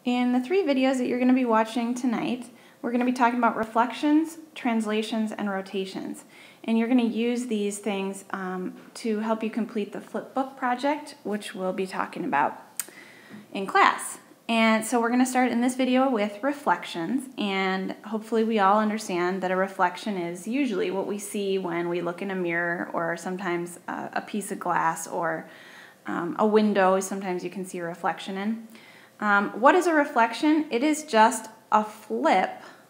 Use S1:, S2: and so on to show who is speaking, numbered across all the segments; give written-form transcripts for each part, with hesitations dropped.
S1: In the 3 videos that you're going to be watching tonight, we're going to be talking about reflections, translations, and rotations. And you're going to use these things to help you complete the flipbook project, which we'll be talking about in class. And so we're going to start in this video with reflections, and hopefully we all understand that a reflection is usually what we see when we look in a mirror, or sometimes a piece of glass, or a window sometimes you can see a reflection in. What is a reflection? It is just a flip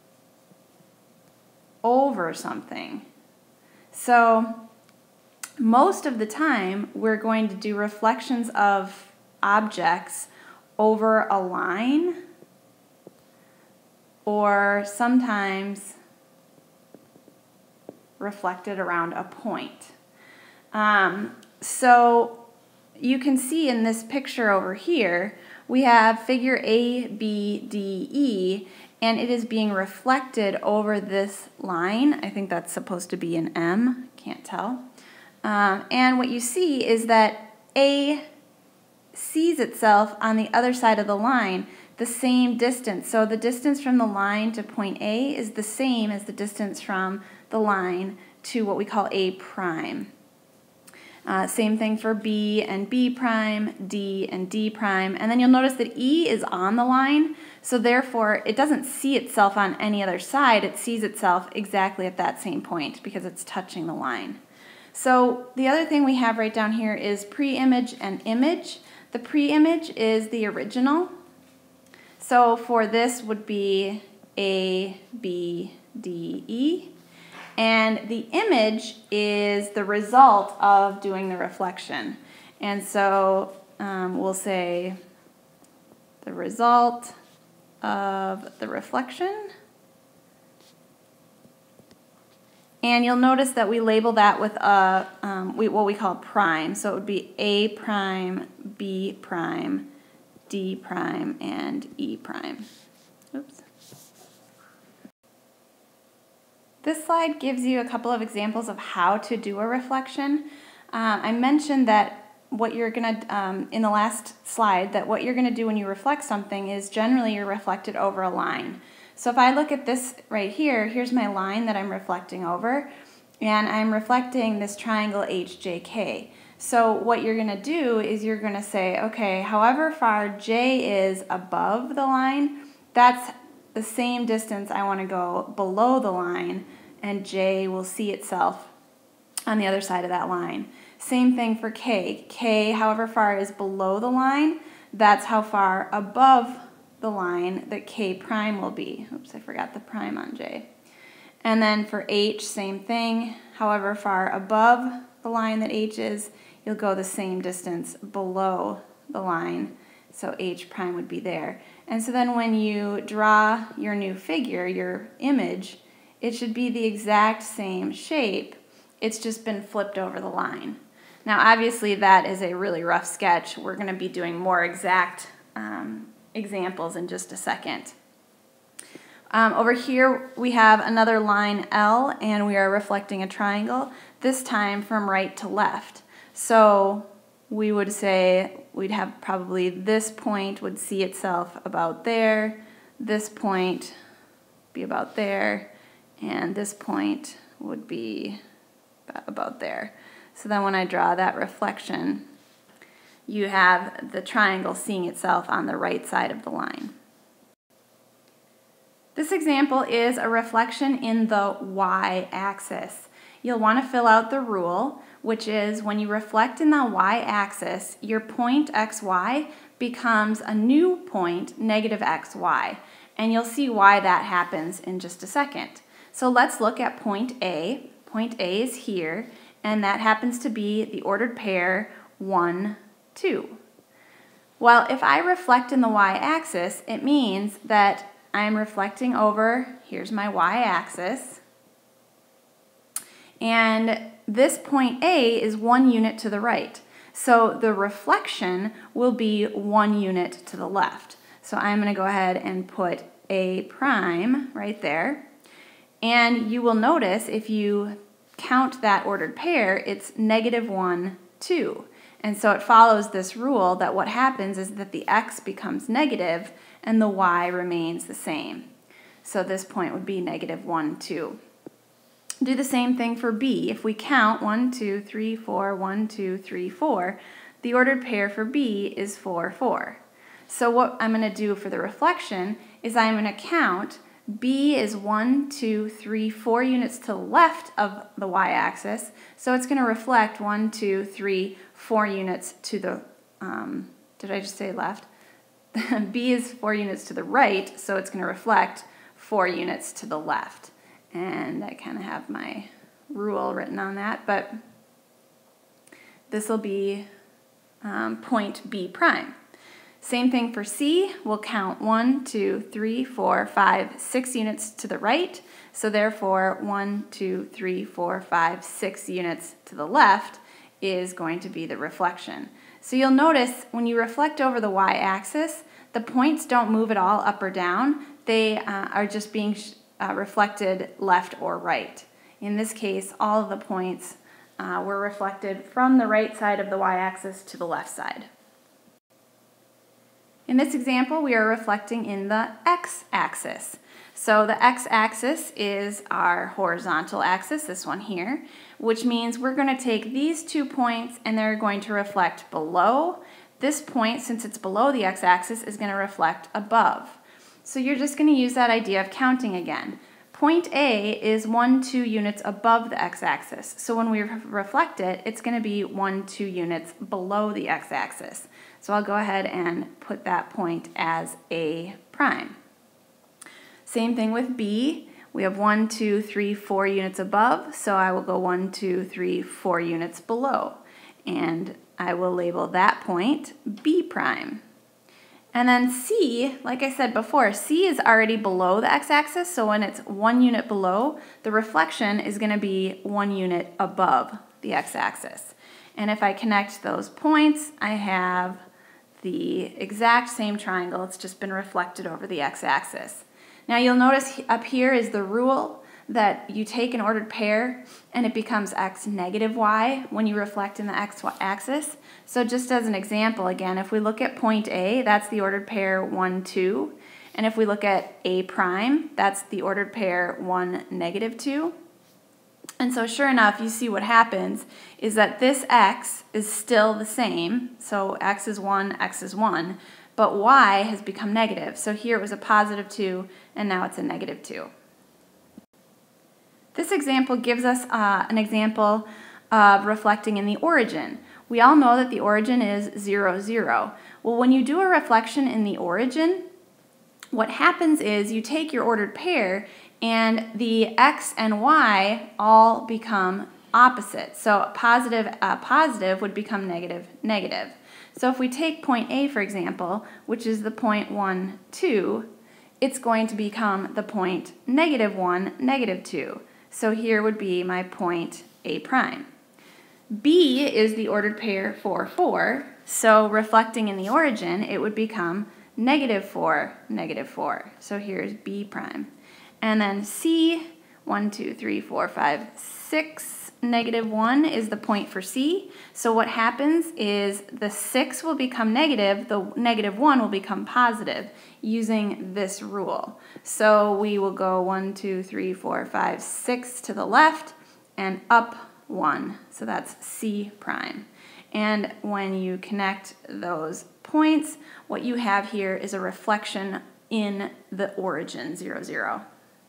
S1: over something. So most of the time we're going to do reflections of objects over a line, or sometimes reflected around a point. So you can see in this picture over here, we have figure A, B, D, E, and it is being reflected over this line. I think that's supposed to be an M, can't tell. And what you see is that A sees itself on the other side of the line the same distance. So the distance from the line to point A is the same as the distance from the line to what we call A prime. Same thing for B and B prime, D and D prime, and then you'll notice that E is on the line, so therefore it doesn't see itself on any other side, it sees itself exactly at that same point because it's touching the line. So the other thing we have right down here is pre-image and image. The pre-image is the original, so for this would be A, B, D, E. And the image is the result of doing the reflection. And so we'll say the result of the reflection. And you'll notice that we label that with what we call prime. So it would be A prime, B prime, D prime, and E prime. Oops. This slide gives you a couple of examples of how to do a reflection. I mentioned that what you're going to, in the last slide, that what you're going to do when you reflect something is generally you're reflected over a line. So if I look at this right here, here's my line that I'm reflecting over, and I'm reflecting this triangle HJK. So what you're going to do is you're going to say, okay, however far J is above the line, that's the same distance I want to go below the line, and J will see itself on the other side of that line. Same thing for K. K, however far is below the line, that's how far above the line that K prime will be. Oops, I forgot the prime on J. And then for H, same thing. However far above the line that H is, you'll go the same distance below the line, so H prime would be there. And so then when you draw your new figure, your image, it should be the exact same shape. It's just been flipped over the line. Now obviously that is a really rough sketch. We're going to be doing more exact examples in just a second. Over here we have another line L, and we are reflecting a triangle, this time from right to left. So we would say we'd have probably this point would see itself about there, this point be about there, and this point would be about there. So then when I draw that reflection, you have the triangle seeing itself on the right side of the line. This example is a reflection in the y-axis. You'll want to fill out the rule, which is when you reflect in the y-axis, your point xy becomes a new point, negative xy. And you'll see why that happens in just a second. So let's look at point A. Point A is here, and that happens to be the ordered pair 1, 2. Well, if I reflect in the y-axis, it means that I'm reflecting over, here's my y-axis, and this point A is 1 unit to the right. So the reflection will be 1 unit to the left. So I'm going to go ahead and put A prime right there. And you will notice if you count that ordered pair, it's negative 1, 2. And so it follows this rule that what happens is that the x becomes negative and the y remains the same. So this point would be negative 1, 2. Do the same thing for b. If we count 1, 2, 3, 4, 1, 2, 3, 4, the ordered pair for b is 4, 4. So what I'm going to do for the reflection is I'm going to count b is 1, 2, 3, 4 units to the left of the y-axis, so it's going to reflect 1, 2, 3, 4 units to the, did I just say left? b is 4 units to the right, so it's going to reflect 4 units to the left. And I kind of have my rule written on that, but this will be point b prime. Same thing for C, we'll count 1, 2, 3, 4, 5, 6 units to the right, so therefore 1, 2, 3, 4, 5, 6 units to the left is going to be the reflection. So you'll notice when you reflect over the y-axis, the points don't move at all up or down, they are just being reflected left or right. In this case, all of the points were reflected from the right side of the y-axis to the left side. In this example, we are reflecting in the x-axis. So the x-axis is our horizontal axis, this one here, which means we're going to take these 2 points and they're going to reflect below. This point, since it's below the x-axis, is going to reflect above. So you're just going to use that idea of counting again. Point A is 1, 2 units above the x-axis. So when we reflect it, it's going to be 1, 2 units below the x-axis. So I'll go ahead and put that point as A prime. Same thing with B. We have 1, 2, 3, 4 units above, so I will go 1, 2, 3, 4 units below. And I will label that point B prime. And then C, like I said before, C is already below the x-axis, so when it's 1 unit below, the reflection is going to be 1 unit above the x-axis. And if I connect those points, I have the exact same triangle. It's just been reflected over the x-axis. Now you'll notice up here is the rule that you take an ordered pair and it becomes x negative y when you reflect in the x-axis. So just as an example, again, if we look at point A, that's the ordered pair 1, 2. And if we look at A prime, that's the ordered pair 1, negative 2. And so sure enough, you see what happens is that this x is still the same. So x is 1, but y has become negative. So here it was a positive 2, and now it's a negative 2. This example gives us an example of reflecting in the origin. We all know that the origin is 0, 0. Well, when you do a reflection in the origin, what happens is you take your ordered pair and the x and y all become opposite. So positive would become negative, negative. So if we take point A, for example, which is the point 1, 2, it's going to become the point negative 1, negative 2. So here would be my point A prime. B is the ordered pair 4, 4. So reflecting in the origin, it would become negative 4, negative 4. So here's B prime. And then C, 1, 2, 3, 4, 5, 6, negative 1 is the point for C. So what happens is the 6 will become negative, the negative 1 will become positive using this rule. So we will go 1, 2, 3, 4, 5, 6 to the left and up 1. So that's C prime. And when you connect those points, what you have here is a reflection in the origin, 0, 0.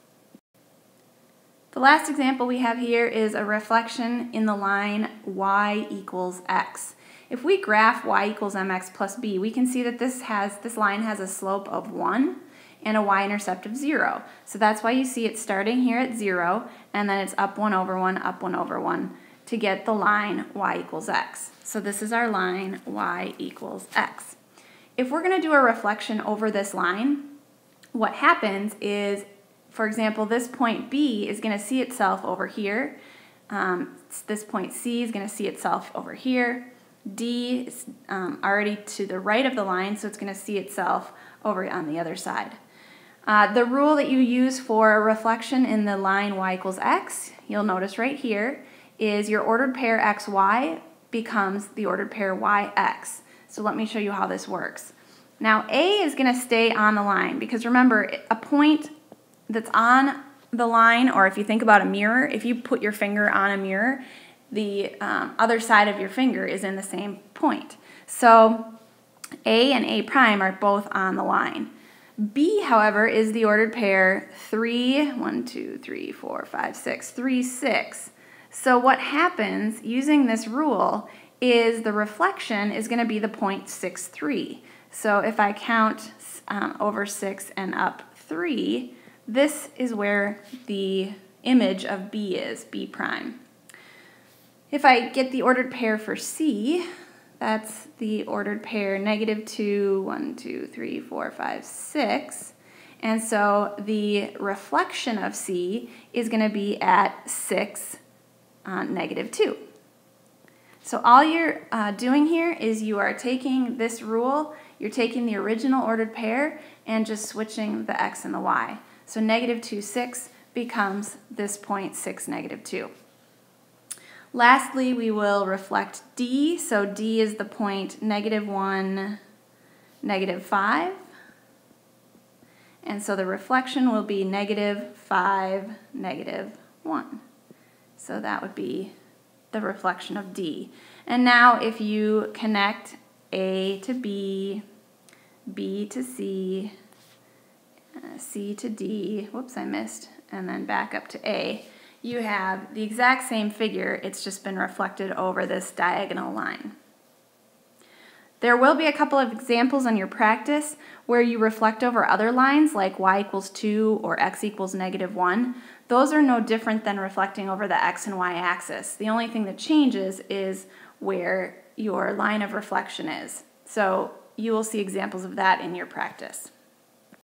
S1: The last example we have here is a reflection in the line y equals x. If we graph y equals mx plus b, we can see that this line has a slope of 1 and a y-intercept of 0. So that's why you see it starting here at 0, and then it's up 1 over 1, up 1 over 1 to get the line y equals x. So this is our line y equals x. If we're going to do a reflection over this line, what happens is, for example, this point B is going to see itself over here. This point C is going to see itself over here. D is already to the right of the line, so it's going to see itself over on the other side. The rule that you use for a reflection in the line y equals x, you'll notice right here, is your ordered pair xy becomes the ordered pair YX. So let me show you how this works. Now A is going to stay on the line because remember, a point that's on the line, or if you think about a mirror, if you put your finger on a mirror, the other side of your finger is in the same point. So A and A prime are both on the line. B, however, is the ordered pair 3, 1, 2, 3, 4, 5, 6, 3, 6. So what happens using this rule is the reflection is going to be the point 6, 3. So if I count over 6 and up 3, this is where the image of B is, B prime. If I get the ordered pair for C, that's the ordered pair -2, 1, 2, 3, 4, 5, 6. And so the reflection of C is going to be at 6, -2. So all you're doing here is you are taking this rule, you're taking the original ordered pair and just switching the x and the y. So -2, 6 becomes this point 6, -2. Lastly, we will reflect D. So D is the point -1, -5. And so the reflection will be -5, -1. So that would be the reflection of D. And now if you connect A to B, B to C, C to D, whoops, I missed, and then back up to A, you have the exact same figure, it's just been reflected over this diagonal line. There will be a couple of examples on your practice where you reflect over other lines like y = 2 or x = -1. Those are no different than reflecting over the x and y axis. The only thing that changes is where your line of reflection is. So you will see examples of that in your practice.